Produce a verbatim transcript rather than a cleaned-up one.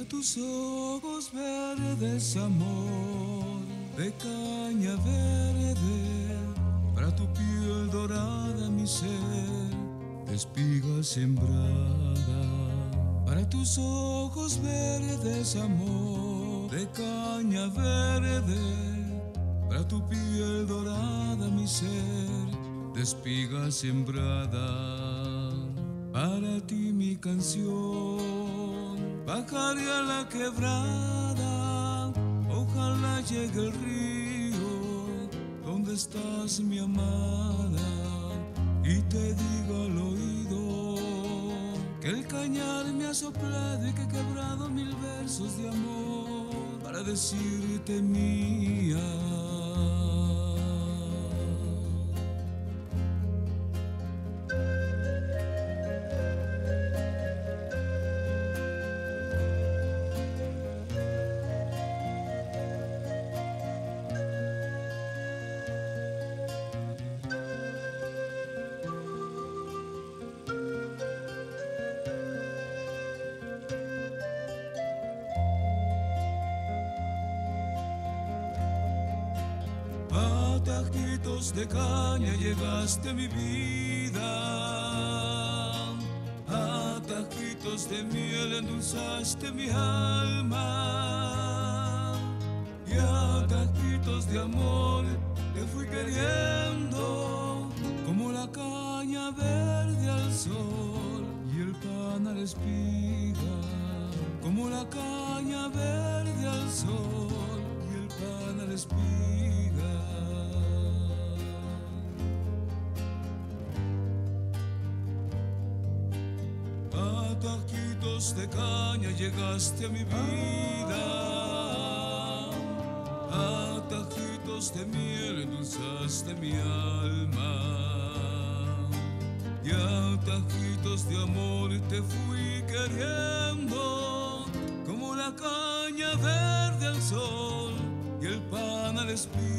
tus ojos verdes, amor, de caña verde, para tu piel dorada, mi ser, de espiga sembrada. Para tus ojos verdes, amor, de caña verde, para tu piel dorada, mi ser, de espiga sembrada. Para ti mi canción, bajaré a la quebrada, ojalá llegue el río, donde estás mi amada, y te diga al oído, que el cañar me ha soplado y que he quebrado mil versos de amor, para decirte mía. A tajitos de caña llegaste mi vida, a tajitos de miel endulzaste mi alma, y a tajitos de amor te fui queriendo, como la caña verde al sol y el pan a la espiga, como la caña verde al sol y el pan a la espiga. A tajitos de caña llegaste a mi vida, a tajitos de miel endulzaste mi alma, y a tajitos de amor te fui queriendo, como la caña verde al sol y el pan a la espiga.